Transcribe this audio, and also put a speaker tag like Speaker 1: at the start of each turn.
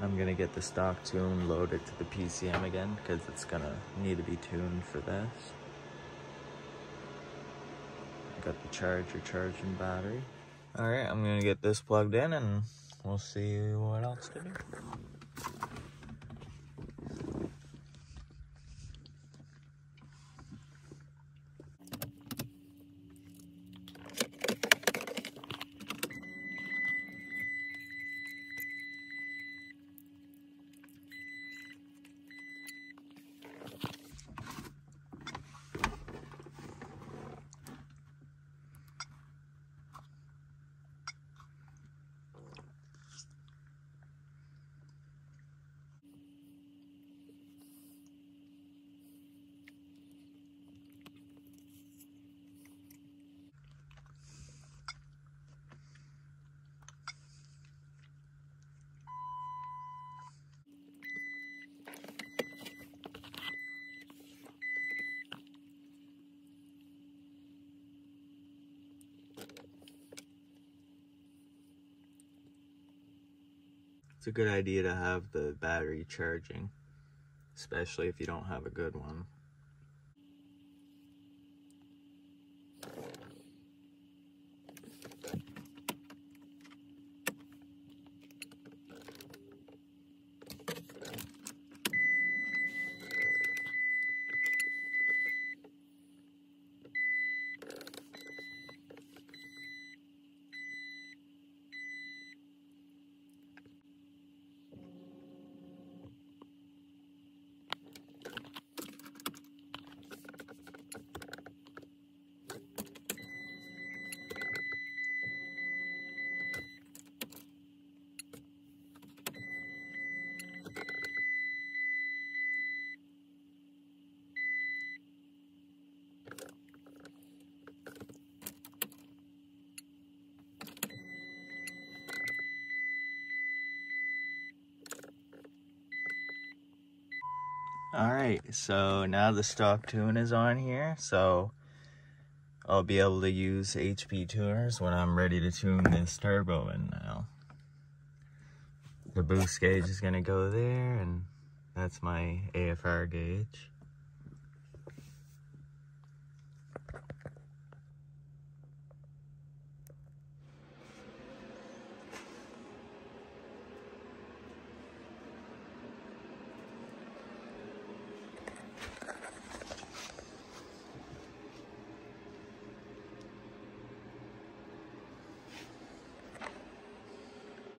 Speaker 1: I'm gonna get the stock tune loaded to the PCM again because it's gonna need to be tuned for this. I got the charger charging battery. All right, I'm gonna get this plugged in and we'll see what else to do. It's a good idea to have the battery charging, especially if you don't have a good one. Alright, so now the stock tune is on here, so I'll be able to use HP tuners when I'm ready to tune this turbo in now. The boost gauge is going to go there, and that's my AFR gauge.